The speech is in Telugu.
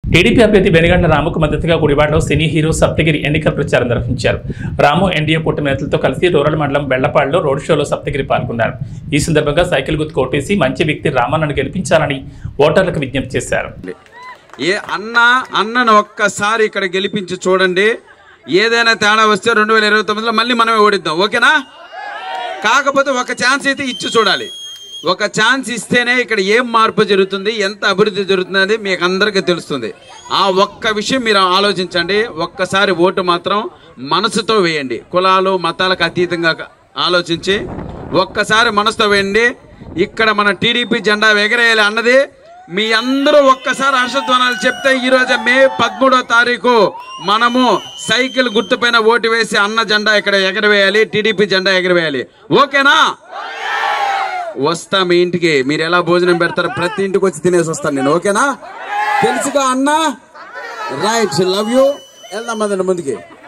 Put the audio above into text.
టీడీపీ అభ్యర్థి వెనుగండ్ల రాముకు మద్దతుగా గుడివాడలో సినీ హీరో సప్తగిరి ఎన్నికల ప్రచారం నిర్వహించారు. రాము ఎన్డీఏ కూటమి నేతలతో కలిసి రూరల్ మండలం బెళ్లపాడులో రోడ్ షోలో సప్తగిరి పాల్గొన్నారు. ఈ సందర్భంగా సైకిల్ గుర్తు కొట్టేసి మంచి వ్యక్తి రామన్నను గెలిపించాలని ఓటర్లకు విజ్ఞప్తి చేశారు. అన్నను ఒక్కసారి ఇక్కడ గెలిపించి చూడండి. ఏదైనా తేడా వస్తే 2029లో మళ్ళీ మనమే ఓడిద్దాం. ఓకేనా? కాకపోతే ఒక ఛాన్స్ అయితే ఇచ్చి చూడాలి. ఒక ఛాన్స్ ఇస్తేనే ఇక్కడ ఏం మార్పు జరుగుతుంది, ఎంత అభివృద్ధి జరుగుతుంది మీకు అందరికీ తెలుస్తుంది. ఆ ఒక్క విషయం మీరు ఆలోచించండి. ఒక్కసారి ఓటు మాత్రం మనసుతో వేయండి. కులాలు మతాలకు అతీతంగా ఆలోచించి ఒక్కసారి మనసుతో వేయండి. ఇక్కడ మన టీడీపీ జెండా ఎగరేయాలి అన్నది మీ అందరూ ఒక్కసారి హర్షధ్వానాలు చెప్తే ఈరోజు మే 13వ తారీఖు మనము సైకిల్ గుర్తుపైన ఓటు వేసి అన్న జెండా ఇక్కడ ఎగరవేయాలి, టీడీపీ జెండా ఎగరవేయాలి. ఓకేనా? వస్తా మీ ఇంటికి. మీరు ఎలా భోజనం పెడతారో ప్రతి ఇంటికి వచ్చి తినేసి వస్తాను నేను. ఓకేనా? తెలుసుగా అన్న? రైట్. Love you. వెళ్దాం ముందుకి.